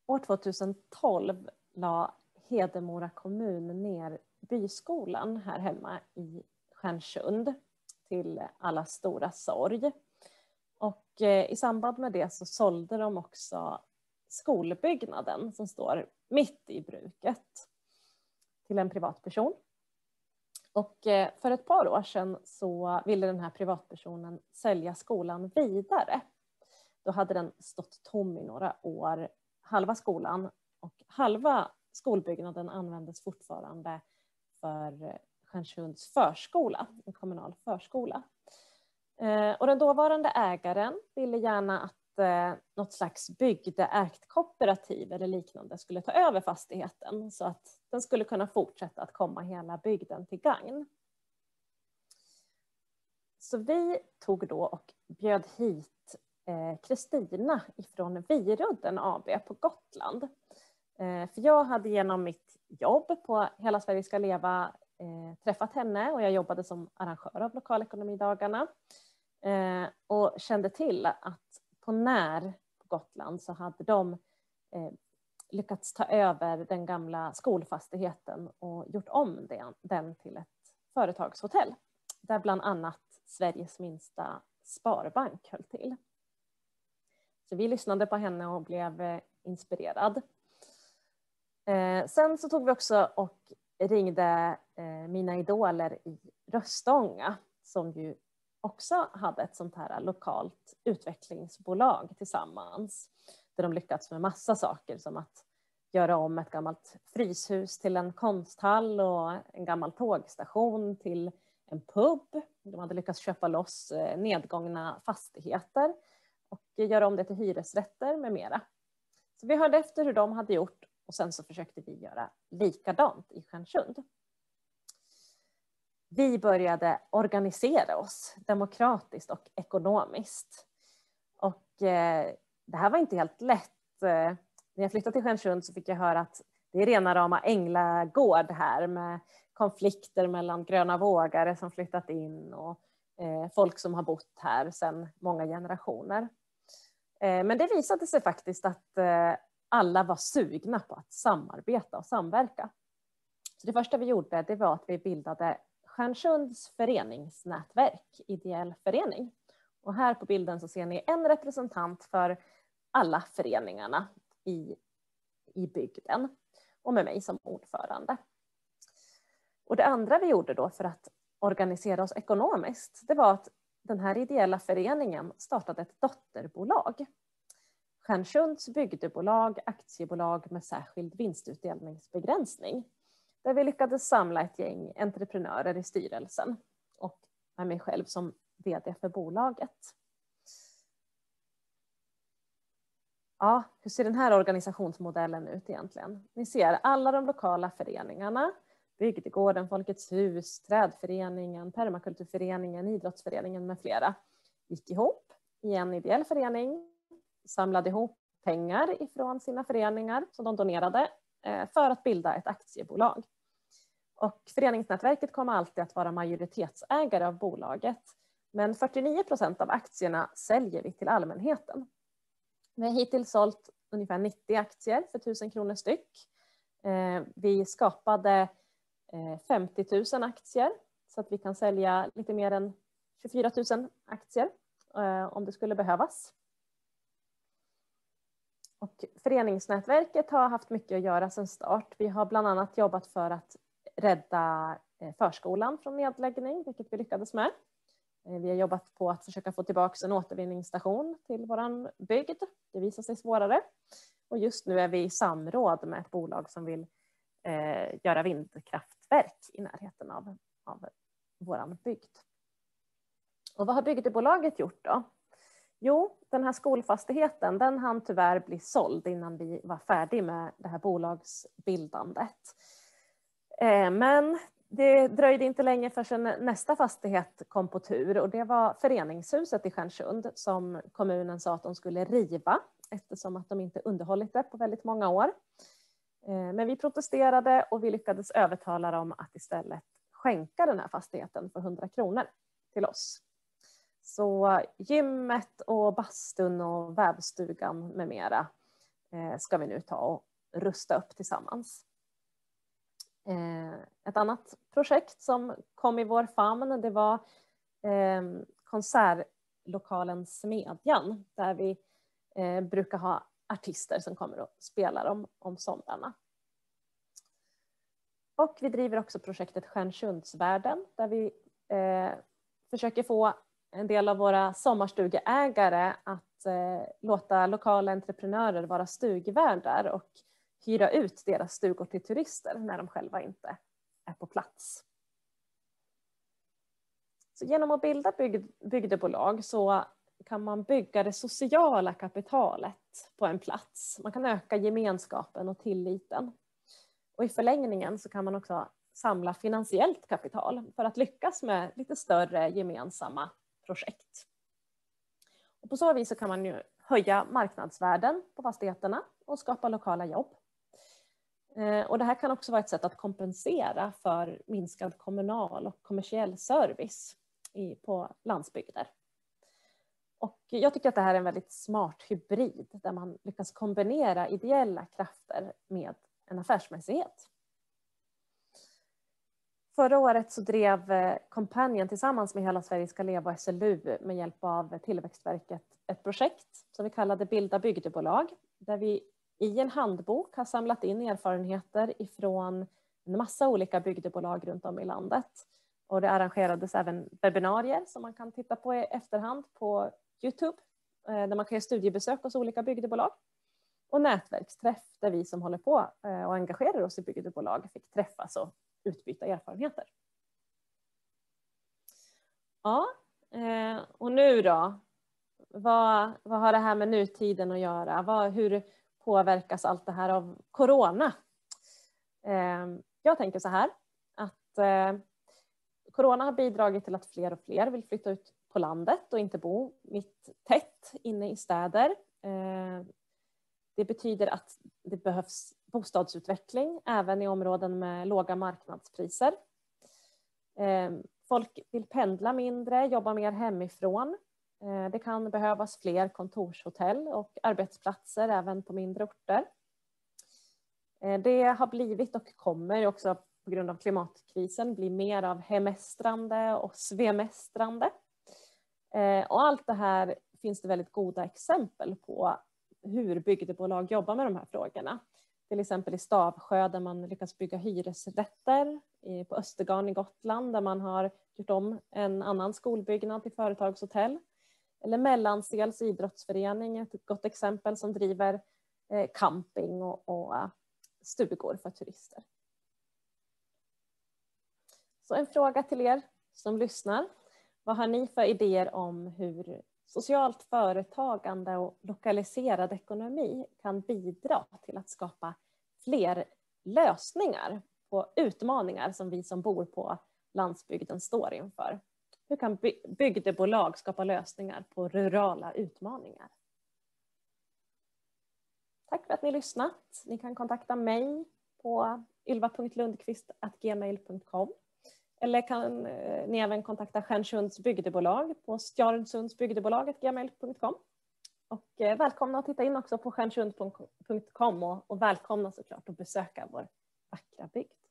år 2012 la Hedemora kommun ner byskolan här hemma i Stjärnsund till alla stora sorg. Och i samband med det så sålde de också skolbyggnaden som står mitt i bruket till en privatperson. Och för ett par år sedan så ville den här privatpersonen sälja skolan vidare. Då hade den stått tom i några år, halva skolan, och halva skolbyggnaden användes fortfarande för Stjärnsunds förskola, en kommunal förskola. Och den dåvarande ägaren ville gärna att något slags bygdeägt kooperativ eller liknande skulle ta över fastigheten så att den skulle kunna fortsätta att komma hela bygden till gagn. Så vi tog då och bjöd hit Kristina ifrån Virudden AB på Gotland. För jag hade genom mitt jobb på Hela Sverige ska leva träffat henne och jag jobbade som arrangör av lokalekonomidagarna. Och kände till att på Gotland så hade de lyckats ta över den gamla skolfastigheten och gjort om den till ett företagshotell. Där bland annat Sveriges minsta sparbank höll till. Så vi lyssnade på henne och blev inspirerad. Sen så tog vi också och ringde mina idoler i Röstånga som ju också hade ett sånt här lokalt utvecklingsbolag tillsammans. Där de lyckats med massa saker som att göra om ett gammalt fryshus till en konsthall och en gammal tågstation till en pub. De hade lyckats köpa loss nedgångna fastigheter och göra om det till hyresrätter med mera. Så vi hörde efter hur de hade gjort och sen så försökte vi göra likadant i Stjärnsund. Vi började organisera oss demokratiskt och ekonomiskt. Och det här var inte helt lätt. När jag flyttade till Stjärnsund så fick jag höra att det är rena rama änglagård här med konflikter mellan gröna vågare som flyttat in och folk som har bott här sedan många generationer. Men det visade sig faktiskt att alla var sugna på att samarbeta och samverka. Så det första vi gjorde det var att vi bildade Stjärnsunds föreningsnätverk, ideell förening. Och här på bilden så ser ni en representant för alla föreningarna i bygden och med mig som ordförande. Och det andra vi gjorde då för att organisera oss ekonomiskt, det var att den här ideella föreningen startade ett dotterbolag. Stjärnsunds bygdebolag, aktiebolag med särskild vinstutdelningsbegränsning. Där vi lyckades samla ett gäng entreprenörer i styrelsen och med mig själv som vd för bolaget. Ja, hur ser den här organisationsmodellen ut egentligen? Ni ser alla de lokala föreningarna, Bygdegården, Folkets hus, Trädföreningen, Permakulturföreningen, Idrottsföreningen med flera gick ihop i en ideell förening, samlade ihop pengar ifrån sina föreningar som de donerade för att bilda ett aktiebolag. Och föreningsnätverket kommer alltid att vara majoritetsägare av bolaget. Men 49% av aktierna säljer vi till allmänheten. Vi har hittills sålt ungefär 90 aktier för 1000 kronor styck. Vi skapade 50 000 aktier så att vi kan sälja lite mer än 24 000 aktier om det skulle behövas. Och föreningsnätverket har haft mycket att göra sedan start. Vi har bland annat jobbat för att rädda förskolan från nedläggning, vilket vi lyckades med. Vi har jobbat på att försöka få tillbaka en återvinningsstation till våran bygd. Det visar sig svårare. Och just nu är vi i samråd med ett bolag som vill göra vindkraftverk i närheten av våran bygd. Och vad har bygdebolaget gjort då? Jo, den här skolfastigheten den hann tyvärr bli såld innan vi var färdiga med det här bolagsbildandet. Men det dröjde inte länge förrän nästa fastighet kom på tur och det var föreningshuset i Stjärnsund som kommunen sa att de skulle riva eftersom att de inte underhållit det på väldigt många år. Men vi protesterade och vi lyckades övertala dem att istället skänka den här fastigheten för 100 kronor till oss. Så gymmet och bastun och vävstugan med mera ska vi nu ta och rusta upp tillsammans. Ett annat projekt som kom i vår famn, det var konsertlokalen Smedjan, där vi brukar ha artister som kommer och spelar om somrarna. Och vi driver också projektet Stjärnsundsvärden, där vi försöker få en del av våra sommarstugeägare att låta lokala entreprenörer vara stugvärdar och hyra ut deras stugor till turister när de själva inte är på plats. Så genom att bilda bygdebolag så kan man bygga det sociala kapitalet på en plats. Man kan öka gemenskapen och tilliten. Och i förlängningen så kan man också samla finansiellt kapital för att lyckas med lite större gemensamma projekt. Och på så vis så kan man ju höja marknadsvärden på fastigheterna och skapa lokala jobb. Och det här kan också vara ett sätt att kompensera för minskad kommunal och kommersiell service på landsbygder. Och jag tycker att det här är en väldigt smart hybrid där man lyckas kombinera ideella krafter med en affärsmässighet. Förra året så drev Coompanion tillsammans med Hela Sverige ska leva och SLU med hjälp av Tillväxtverket ett projekt som vi kallade Bilda bygdebolag, där vi i en handbok har samlat in erfarenheter ifrån en massa olika bygdebolag runt om i landet. Och det arrangerades även webbinarier som man kan titta på i efterhand på YouTube, där man kan göra studiebesök hos olika bygdebolag. Och nätverksträff där vi som håller på och engagerar oss i bygdebolag fick träffas och utbyta erfarenheter. Ja, och nu då? Vad har det här med nutiden att göra? Hur påverkas allt det här av corona? Jag tänker så här att corona har bidragit till att fler och fler vill flytta ut på landet och inte bo mitt tätt inne i städer. Det betyder att det behövs bostadsutveckling även i områden med låga marknadspriser. Folk vill pendla mindre, jobba mer hemifrån. Det kan behövas fler kontorshotell och arbetsplatser även på mindre orter. Det har blivit och kommer också på grund av klimatkrisen bli mer av hemestrande och svemestrande. Och allt det här finns det väldigt goda exempel på hur bygdebolag jobbar med de här frågorna. Till exempel i Stavsjö där man lyckas bygga hyresrätter, på Östergarn i Gotland där man har gjort om en annan skolbyggnad till företagshotell. Eller Mellansels idrottsförening, ett gott exempel som driver camping och stugor för turister. Så en fråga till er som lyssnar. Vad har ni för idéer om hur socialt företagande och lokaliserad ekonomi kan bidra till att skapa fler lösningar på utmaningar som vi som bor på landsbygden står inför? Hur kan bygdebolag skapa lösningar på rurala utmaningar? Tack för att ni lyssnat. Ni kan kontakta mig på ylva.lundqvist@gmail.com. Eller kan ni även kontakta Stjärnsunds bygdebolag på stjarnsundsbygdebolag@gmail.com. Och välkomna att titta in också på stjärnsund.com och välkomna såklart att besöka vår vackra bygd.